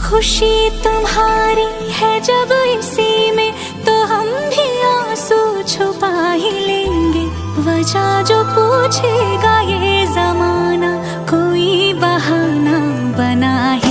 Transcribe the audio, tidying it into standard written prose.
खुशी तुम्हारी है जब इसी में, तो हम भी आंसू छुपा ही लेंगे। वजह जो पूछेगा ये जमाना, कोई बहाना बना